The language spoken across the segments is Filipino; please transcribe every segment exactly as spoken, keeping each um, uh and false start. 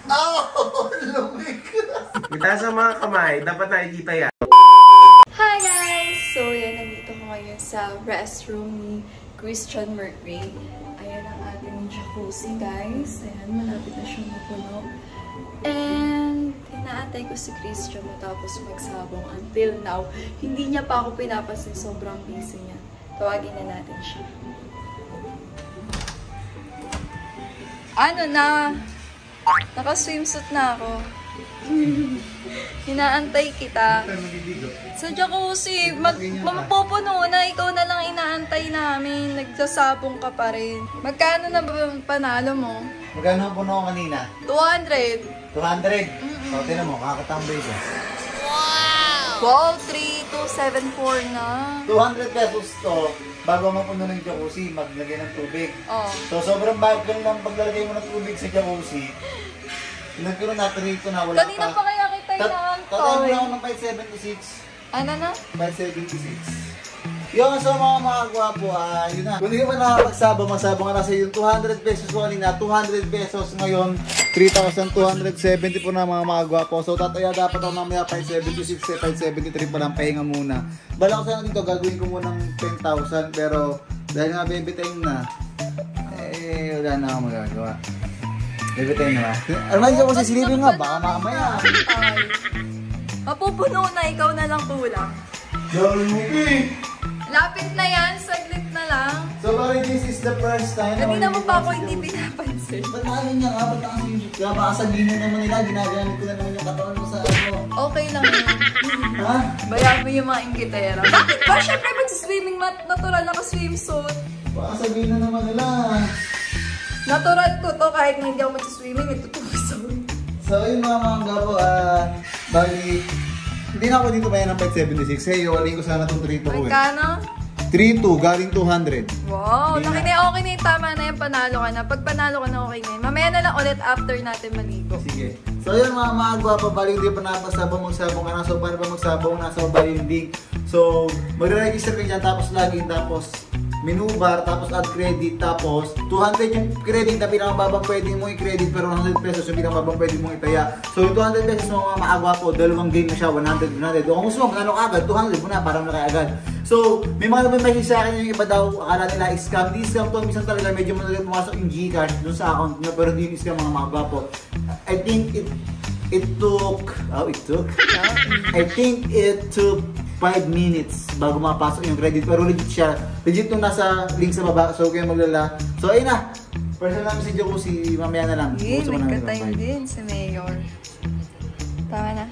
Oh! Lumig! Itaas ang mga kamay. Dapat nakikita yan. Hi guys! So yan, nandito ko ngayon sa restroom ni Christian Mercury. Ayan ang ating jacuzzi guys. Ayan, malapit na siyang mapuno. And inaantay ko si Christian matapos magsabong until now. Hindi niya pa ako pinapansin, sobrang busy niya. Tawagin na natin siya. Ano na? Naka-swimsuit na ako. Inaantay kita. Sa jacuzzi, mag mapupuno na. Ikaw na lang inaantay namin. Nagsasabong ka pa rin. Magkano na ba yung panalo mo? Magkano ang puno ko kanina? two hundred. two hundred? Mm-hmm. So, tinan mo, kakatambay ko. Wow! Wow, three two seven four na. two hundred pesos to, bago mapuno ng jacuzzi, maglagay ng tubig. Oh. So, sobrang bagal lang paglalagay mo ng tubig sa jacuzzi. Nagkaroon natin rito na wala Kanina pa. pa kaya kita inaantay. Tatawag mo na ako ng five seventy-six. Ano na? five seventy-six. Yung so mga mga gwapo, ah, yun na. Kung hindi ka pa nakakapagsabong, magsabong ka na sa yung two hundred pesos ko kanina, two hundred pesos ngayon, three thousand two hundred seventy po na mga mga gwapo. So tataya dapat ako mamaya five seventy-six, five seventy-three pa lang, pahinga muna. Bala ko sana dito, gagawin ko muna ng ten thousand, pero dahil nga baby time na, eh wala na ako magagawa. Baby time na ba? Alam mo kasi silipin nga, baka mamaya. Mapupuno na, ikaw na lang kulang. Jollibee! Lapit na yan, saglit na lang. So, bali, this is the first time. Kanina mo pa ako hindi pinapansin. Ba't ano niya nga? Ba't ang swimsuit ka? Baka sabihin na naman nila, ginagamit ko na naman yung katawan mo sa ano. Okay lang yun. Ha? Bayaan mo yung mga ingkitera. Bakit ba? Siyempre, mag-swimming mat, natural naka-swimsuit. Baka sabihin na naman nila. Natural ko to, kahit na hindi ako mag-swimming, nagtutusok. So, yung mga mga gapo, ah, bali, hindi na ako dito bayan ng five seventy-six. Hey, iwalin ko sana itong three two ko eh. Magkano? three two, galing two hundred. Wow, Hindi laki na, okay na yung tama na yung panalo ka na. Pag panalo ka na, okay na yun. Mamaya na lang ulit after natin maligo. Sige. So yun mga mga gwapa, bali hindi pa napasabong magsabong ka na. So paano ba magsabong? Nasa baba yung link. So magre-register ka dyan, tapos login, tapos menu bar, tapos add credit, tapos two hundred yung credit na pinakamababang pwede mong i-credit, pero one hundred pesos yung pinakamababang pwede mong itaya. So yung two hundred pesos mga maagwapo, dalawang game na siya, one hundred, one hundred. Kung gusto mo, ano ka agad, two hundred mo na, parang nakagad. So, may mga nabibigay sa akin yung iba daw, akala nila scam. Di scam to, minsan talaga medyo madalang pumasok yung Gcash dun sa account niya, pero di yung scam mga maagwapo. I think it it took, oh it took? I think it took five minutes bago mapasok yung credit, pero legit siya. Legit nung nasa link sa baba, so kayo maglala. So ayun na, personal namin si Jacuzzi, mamaya na lang. Eh, nagka-time din si Mayor. Tama na.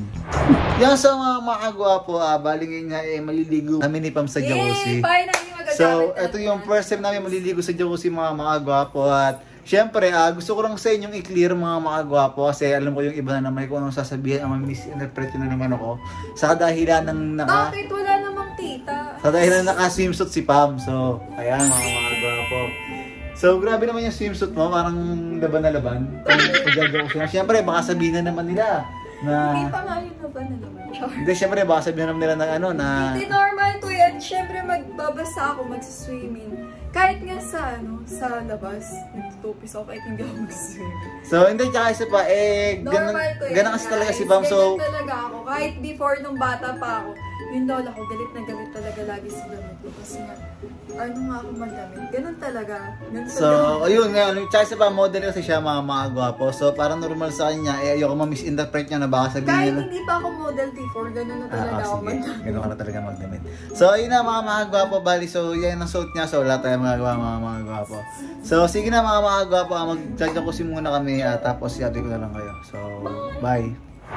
Yan sa mga mga gwapo, ah, baling nga eh, maliligo kami ni Pam sa Jacuzzi. Yay! Bye na yung magagamit. So, ito yung first time namin maliligo sa Jacuzzi mga mga gwapo. At syempre, ah, gusto ko lang sa inyong i-clear mga mga gwapo kasi alam ko yung iba na naman kung anong sasabihin, ang misinterpret na naman ako. Sa dahilan ng naka... Bakit? Wala namang tita. Sa dahilan ng naka-swimsuit si Pam. So, ayan mga mga gwapo. So, grabe naman yung swimsuit mo, parang laban na laban. Siyempre, baka sabihin na naman nila na... Hindi pa nga yun laban na laban. Hindi, siyempre, baka sabihin naman nila ng ano na... Hindi normal ko yan. Siyempre, magbabasa ako, magsiswimming. Kahit nga sa, ano, sa labas, nagtutupis ako kahit hindi ako mag-swimming. So, hindi, tsaka isa pa, eh, ganun, Normal ko yan, ganun kasi talaga si Pam. So, ganun talaga ako. Kahit before nung bata pa ako, yung lola ko, galit na galit talaga lagi sa damit ko. Kasi nga, ano nga ako magdamit. Ganun talaga. Ganun so, talaga. ayun nga, tsaka isa pa, model kasi siya, mga mga gwapo. So, parang normal sa kanya, eh, ayoko ma-misinterpret niya na baka sabihin Kahit nila. hindi pa ako model before, ganun na talaga Ah, ako sige. magdamit. Ganun ka na talaga magdamit. So, ayun na mga mga gwapo, bali. So, yan ang suit niya. So, wala tayong magagawa mga mga gwapo. So, sige na mga mga gwapo, mag-jacuzzi muna kami. At tapos, i-update ko na lang kayo. So, bye.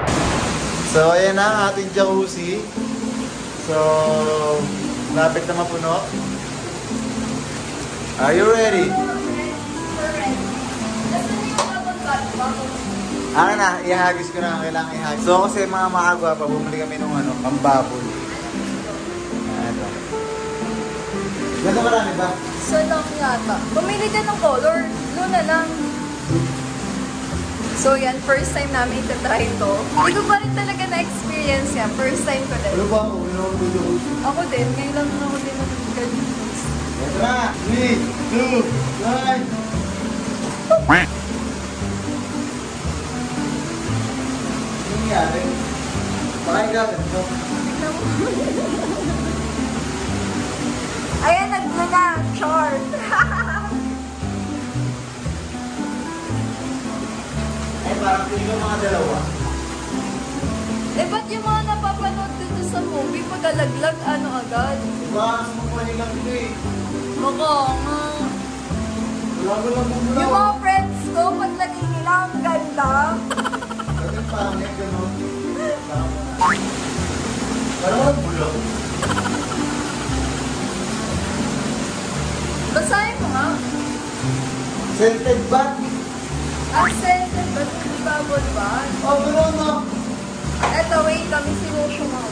So, ayan na ang ating jacuzzi. So, lapit na mapuno. Are you ready? Akin na, ihagis ko na, kailangan ihagis. So kasi mga maagwa pa, bumili kami nung ano, pambabol. Ano. Ganda marami ba? So lang yata. Bumili din ng color. Blue na lang. So yan, first time namin itatry ito. Hindi ko pa rin talaga na-experience yan. First time ko din. Ano ba ako? Ano ako dito? Ako din. Ngayon lang ako din nag-ganyan. Ito na! three, two, one! nangyari? Bakit ka ganito? Ayan, nag-na, short. Eh, parang pili ko mga dalawa. Eh, ba't yung mga napapanood dito sa movie, pagkalaglag, ano agad? Diba, sumupanilang ito eh. Baka nga. Wala ko lang muna. Yung mga friends ko, paglagay nila, ang ganda. Kasi pangit, gano'n. Parang walang bulok. Basahin mo nga. Scented bath. Accented, ba't hindi bubble ba? Oh, pero no. Eto, wait, kami sinuso mo.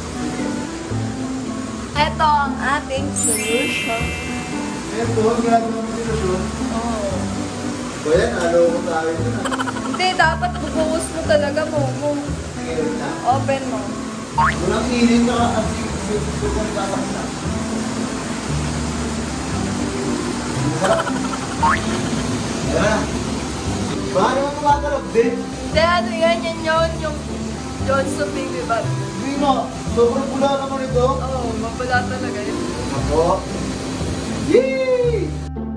Eto ang ating solution. Ito, ginagawa mo dito doon. Oh. O yan, halo ko tayo dun ah. Hindi, dapat bubuhos mo talaga mo. mo. Ngayon na. Open mo. Walang init na ka at susunod ka ka na. Masarap. Ayan na. Baka naman tumatalab din. Hindi, ano yan, yan yun, yung Johnson Baby Bag. Hindi mo, sobrang pula naman ito. Oo, oh, mapula talaga yun. Ako. Yee!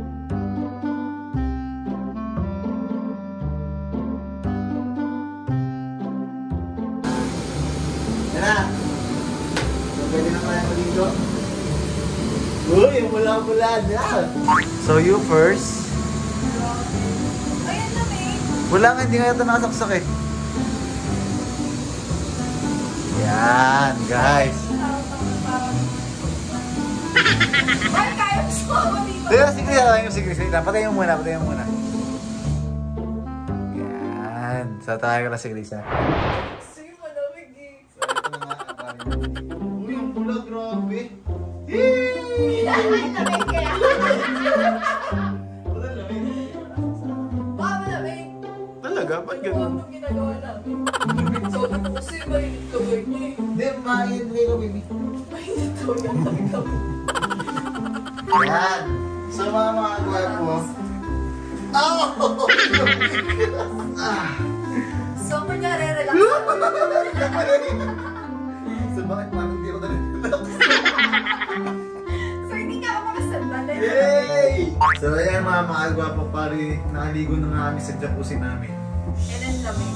Yan na. So, pwede na tayo dito. Uy, yung pula-pula na. So you first. Ayan na, may. Wala nga, hindi nga ito nakasaksak eh. Yan, guys. Ay, kaya mo sumama dito. Sige, sige, sige, sige, sige. Patayin mo muna, patayin mo muna. Yan. So, tayo ka na si Lisa. Sige, malamig eh. So, ito na nga. Uy, yung pula, grabe. Yee! Malamig kaya. Wala lamig. Baka malamig. Talaga? Ba't Ano ganun? ang ginagawa namin? Sabi ko kasi mainit kamay niya eh. Hindi, main ko, baby. Mainit daw niya talaga. Yan. So, mga mga gwapo. Oh! Ah! So, kunyari, relax. So, bakit parang hindi ko na-relax? So, hindi ka ako makasandali. Yay! So, ayan mga mga gwapo, pari, nakaligo na nga kami sa jacuzzi namin. And then kami.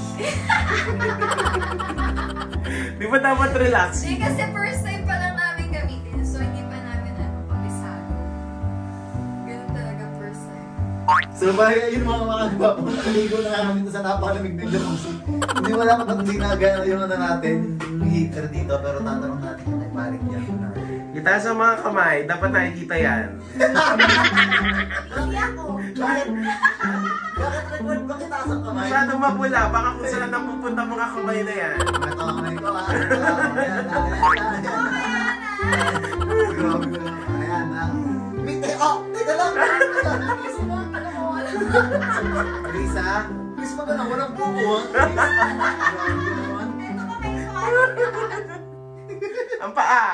Di ba dapat relax? Hindi kasi first time pa lang namin gamitin. So, hindi pa namin ano, papisado. Ganun talaga first time. So, bali, ayun mga mga gwapo, nakaligo na nga kami sa napakalamig ng jacuzzi. Hindi wala ka pag ginagaya yung ano natin, yung heater dito, pero tatanong natin kung may parik yan. Kita sa mga kamay, dapat nakikita yan. Hindi ako. Bakit? Bakit nag-word ba kita sa kamay? Masyadong mapula, baka kung saan napupunta mga kamay na yan. Ito kamay ko ah. Ayan, ayan, ayan. Grabe ko lang. Ayan ah. Mite, oh! Teka lang! Please, mga kalamuha lang. Lisa, please maganda, walang buko ah. Grabe naman. Ito kamay ko. Ang paa.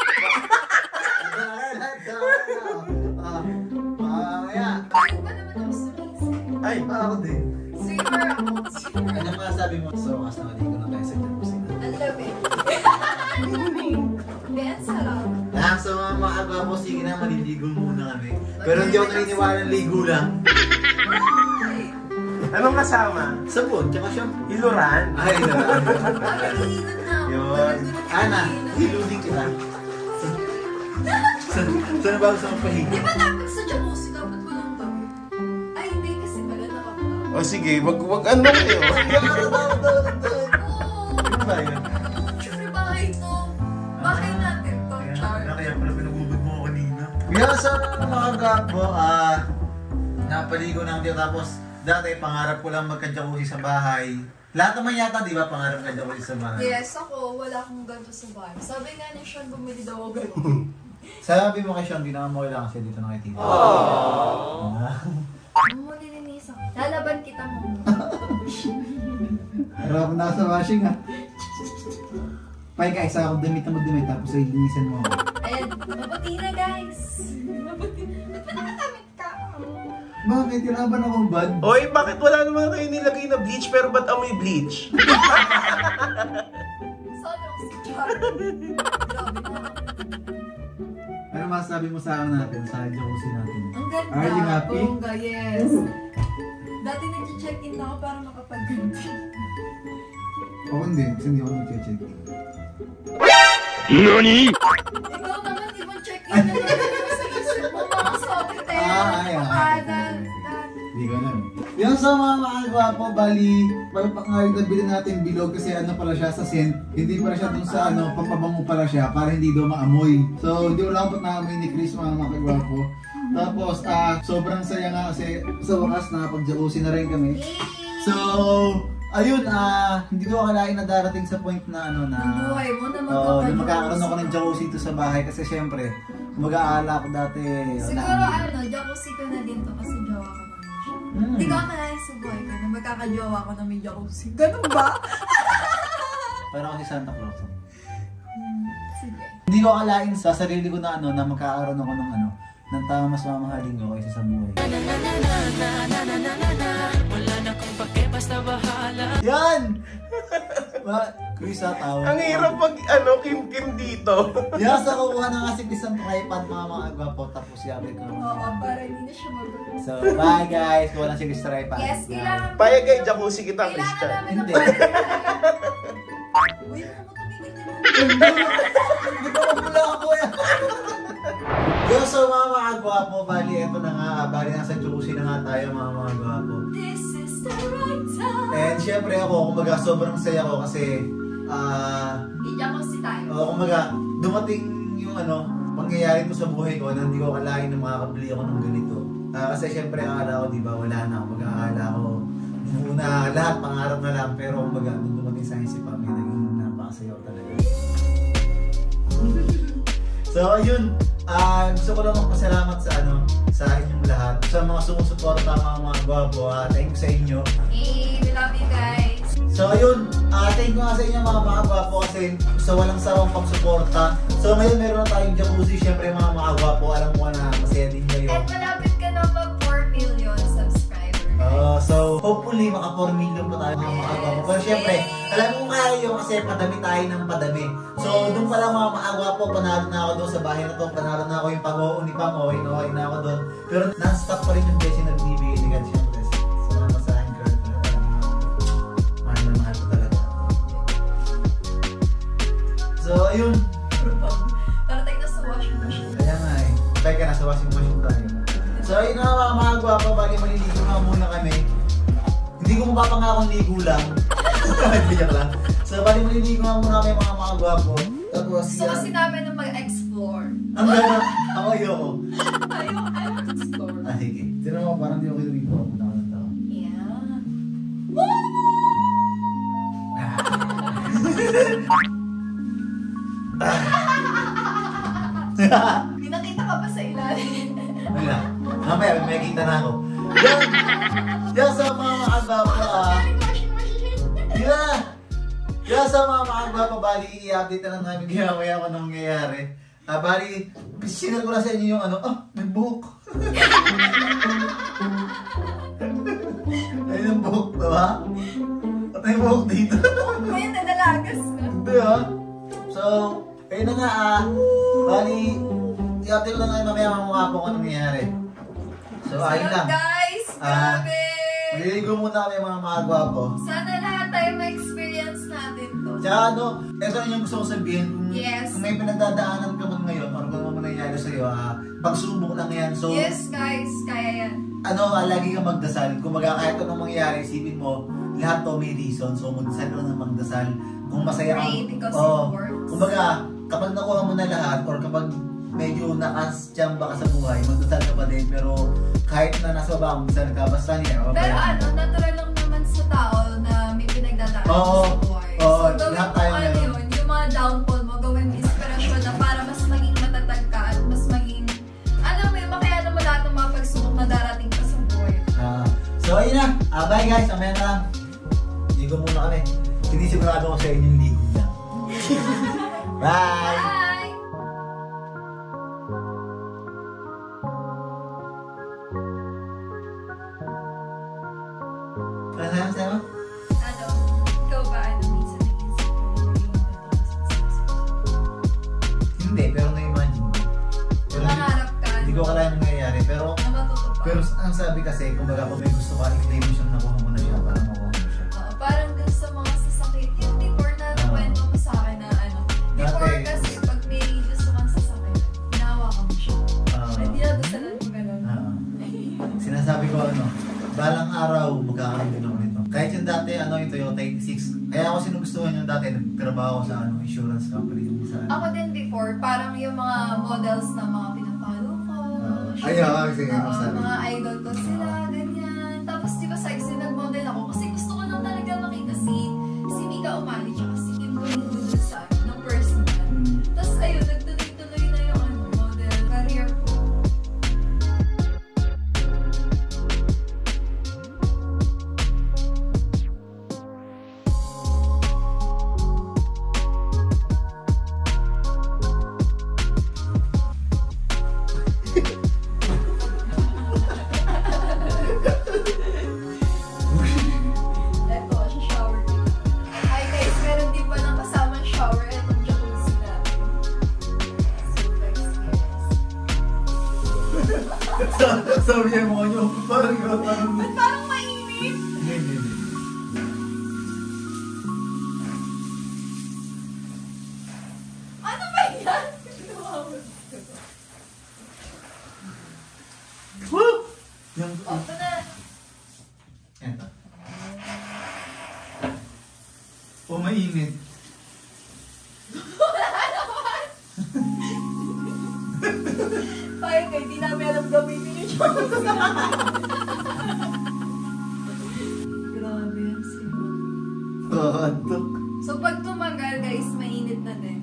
Ah, mamaya. Bakit ba naman ako sumisip? Ay, Ako din. Swimmer ako. Swimmer. Ano masasabi mo? So, mas nakaligo na tayo sa jacuzzi na. Ang lamig. Ang lamig. Hindi, ang sarap. Ah, so mga mga agwapo, sige na, maliligo muna kami. Pero hindi ako naniniwala ng ligo lang. anong kasama? Sabon, tsaka shampoo. Iluran? Ay, naman. Ah, nag-iinod na ako. Yun. Ana, hiluding kita. Saan ba gusto mong pahinga? Di ba dapat sa jacuzzi dapat walang tabi? Ay, hindi kasi pala nakapula. O sige, wag, wag ano kayo. Ano ba yun? Siyempre bahay to. Bahay natin to, Char. Kaya pala pinagubod mo ako kanina. Yeah, so mga gapo, ah, napaligo na dito tapos dati pangarap ko lang magka-jacuzzi sa bahay. Lahat naman yata, di ba, pangarap ka-jacuzzi sa bahay? Yes, ako, wala akong ganito sa bahay. Sabi nga ni Sean, bumili daw ako ganito. Sabi mo kay Sean, di naman mo kailangan siya dito nakitita. Ano mo nilinisan? Lalaban kita mo. Harap na sa washing ha. Pay ka, isa akong damit na magdamit tapos ay linisan mo ako. Ayan, mabuti na guys. Mabuti. Ba't ba nakatamit ka? Bakit? Kailangan akong bad? Oy, bakit wala naman kayo nilagay na bleach pero ba't amoy bleach? Sana ako si Char. Ano masasabi mo sa ano natin? Sa jacuzzi natin? Ang ganda. Are you happy? Bongga, yes. Dati nag-check-in na ako para makapag-ganti. Oo, hindi. Kasi hindi ako nag-check. NANI?! Ikaw naman, di mo check-in na lang sa isip mo mga sobrite. Ah, ay, ah. Pakadan. Hindi ko alam. Yung sa mga mga gwapo, bali, pagpakangayag na bilhin natin bilog kasi ano pala siya sa scent, hindi pala siya dun sa ano, pampabango pala siya para hindi daw maamoy. So, hindi ko lang ba't naamoy ni Chris mga mga gwapo. Tapos, ah, sobrang saya nga kasi sa wakas nakapag-jacuzzi na rin kami. So, ayun, ah, hindi ko akalain na darating sa point na ano na Ang buhay mo na Oo, na magkakajacuzzi. magkakaroon ako ng jacuzzi dito sa bahay kasi syempre, mag-aala ako dati. Siguro ano, jacuzzi ko na din to kasi jowa ko naman siya. Hmm. Hindi ko akalain sa buhay ko na magkakajowa ko na may jacuzzi. Ganun ba? Parang ako si Santa Claus. Hmm, sige. Hindi ko akalain sa sarili ko na ano na magkakaroon ako ng ano ng tama mas mamahalin ko kaysa sa buhay. Wala na kung pake, basta bahala. Yan! Ba, Chris ha, tawag. Ang hirap pag ano, kim-kim dito. Yes, ako kuha na nga si Chris ang tripod mga mga agwapo tapos yabi ko. Oo, para hindi na siya mag- So, bye guys! Kuha na si Chris tripod. Yes, kailangan. Payag kay jacuzzi kita, Kailangan Christian. namin ng Hindi. partner. Uy, ano mo tumigil din? Hindi ko mabula ako yan. Yo, so mga mga gwapo, bali, eto na nga, bali nasa jacuzzi na nga tayo mga mga gwapo. This is the right time. And syempre ako, kumbaga sobrang saya ko kasi, ah, I-jacuzzi tayo. uh, kumbaga, dumating yung ano, pangyayari to sa buhay ko na hindi ko akalain na makakabili ako ng ganito. Ah, kasi syempre, akala ko, di ba, wala na ako, mag-aakala ko, muna lahat, pangarap na lang, pero kumbaga, nung dumating sa isipan, may naging napakasayaw talaga. So, ayun, ah, gusto ko lang magpasalamat sa ano, sa inyong lahat, sa mga sumusuporta, mga mga gwapo, ah, thank you sa inyo. Hey, we love you guys. So ayun, uh, thank you nga sa inyo mga mga gwapo kasi sa walang sawang pagsuporta. So ngayon meron na tayong jacuzzi, syempre mga mga gwapo, alam mo na masaya din kayo. At malapit ka na mag four million subscribers. Uh, so hopefully maka four million pa tayo mga mga gwapo. Pero syempre, alam mo kaya yun kasi padami tayo ng padami. So doon pala mga mga gwapo, panalo na ako doon sa bahay na to, panalo na ako yung pag-uuni pang, okay na okay na ako doon. Pero non-stop pa rin yung blessing nagbibigay ni God syempre. Salamat sa aking girlfriend. Mahal na mahal ko talaga. So ayun. Para tayo na sa washing machine. Kaya nga eh. Teka, nasa washing machine tayo. So ayun na mga mga gwapa, bali maliligo nga muna kami. Hindi ko mapapangakong ligo lang. Biyak lang. So bali maliligo nga muna kami mga mga gwapo. Tapos So kasi namin na mag-explore. ang ganda. Ako ayoko. Ayaw, ayaw mag-explore. Ah, sige. Tinan mo, parang di ako ligo. Punta ka ng tao. Yeah. Pinakita ka pa sa ilalim. Wala. Mamaya, may kita na ako. Yan! Yan sa mga mga gwapo ah. Washing machine. Yeah! Kaya sa mga mga gwapo, bali, i-update na lang namin ginamaya ko nang nangyayari. Ah, bali, sinal ko na sa inyo yung ano, ah, may buhok. Ayun yung buhok, diba? At may buhok dito. Ngayon, nadalagas na. Hindi ah. So, ayun na nga ah. Bali, i-update ko lang namin mamaya mga mga po kung anong nangyayari. So, ayun lang. Guys, Ah, grabe. Maliligo muna kami mga mga gwapo. Sana lahat tayo ma-experience natin to. Tsaka ano, ito rin yung gusto ko sabihin. Kung, Yes. kung may pinagdadaanan ka man ngayon or kung ano man nangyayari sa'yo, ah, pagsubok lang yan. So, Yes, guys, kaya yan. ano, ah, lagi kang magdasal. Kung baga kahit anong mangyayari, isipin mo, lahat to may reason. So, magdasal ka lang ng magdasal. Kung masaya ka, Pray because oo. it works. Kung baga, kapag nakuha mo na lahat or kapag medyo nakasyamba ka sa buhay, magdasal ka pa din. Pero kahit na nasa baba, magdasal ka, basta niya. Okay? Pero ano, natural lang naman sa tao na may pinagdadaan Oo. sa buhay. Oo, So, gawin lahat mo tayo ano meron. yun, yung mga downfall mo, gawin mo inspirasyon na para mas maging matatag ka at mas maging, alam mo yun, makayanan mo lahat ng mga pagsubok na darating pa sa buhay. Ah, so ayun na. Ah, bye guys. Mamaya na lang. Ligo muna kami. Sinisigurado ko sa inyo yung ligo lang. Bye! Bye! dati ano yung Toyota eighty-six. Kaya ako sinugustuhan yung dati, nagtrabaho ako sa ano, insurance company. Yung sa, Ako din before, parang yung mga models na mga pinapalo ko. Uh, ay, oo, kasi Oo, yung sabi. mga idol ko sila, ganyan. Tapos di ba sa exit nag-model ako kasi gusto ko lang talaga makita si si Mika Umali tsaka si Kim Boon dun sa akin, ng personal. Tapos ayun, nagtuloy-tuloy na yung ano, model career ko. Eto, sa shower. Ay guys, meron din palang kasamang shower etong jacuzzi natin. So guys, guys. Sabi niya mo nyo, parang yun, parang... Ba't parang mainit? Hindi, hindi, hindi. Ano ba yan? Woo! Yung... Opo na. Eto. O, mainit. Tayo kayo, di namin alam gamitin yung jacuzzi. Grabe yan sila. Kakantok. So pag tumagal guys, mainit na din.